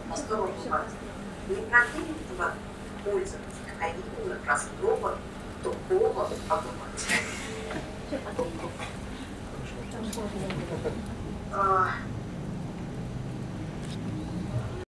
осторожно, не продуманного пользоваться, а именно простого, тупого обывателя.